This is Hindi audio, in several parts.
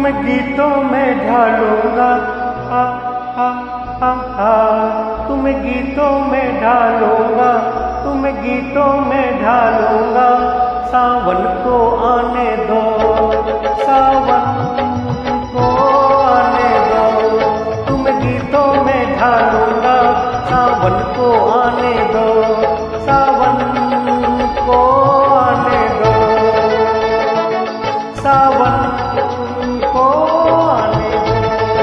तुम्हें गीतों में ढालूंगा, आ आ आ आ, तुम्हें गीतों में ढालूंगा, तुम्हें गीतों में ढालूंगा। सावन को आने दो, सावन को आने दो, तुम्हें गीतों में ढालूंगा। सावन को आने दो, सावन को आने दो, सावन को आने दो।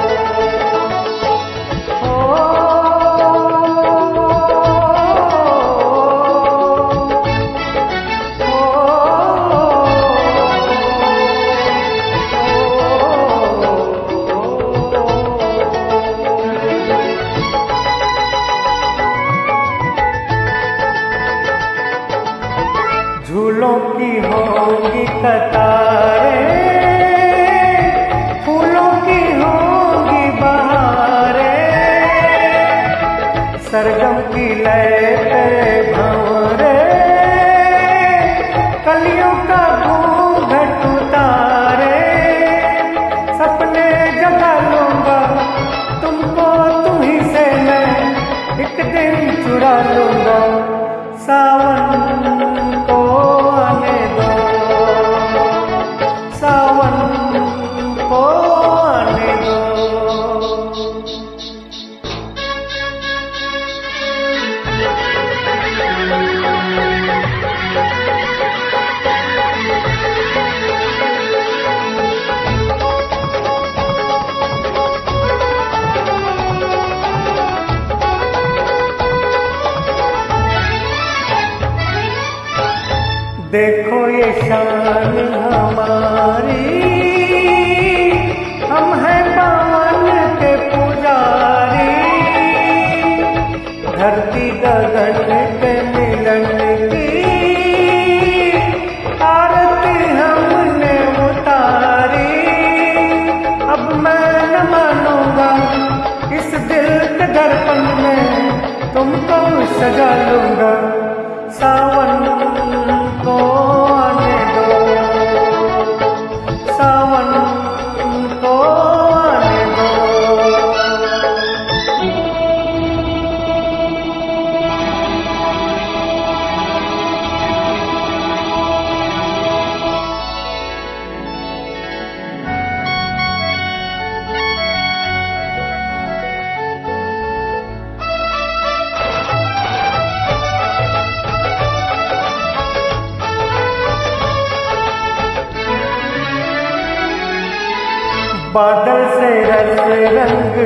झूलों की होंगी कतारें, फूलों की होंगी बहारें, सरगम की लय पे भंवरे, कलियों का घूंघट उतारे। सपने जगा लूंगा तुमको, तुम्ही से मैं एक दिन चुरा लूंगा। सावन को आने दो, सावन को आने दो। देखो ये शान हमारी, हम हैं पावन के पुजारी। धरती गगन के मिलन की आरती हमने उतारी। अब मैं न मानूंगा इस दिल के दर्पण में, तुमको सजा लूंगा। सावन को आने दो, सावन को आने दो। बादल से रंग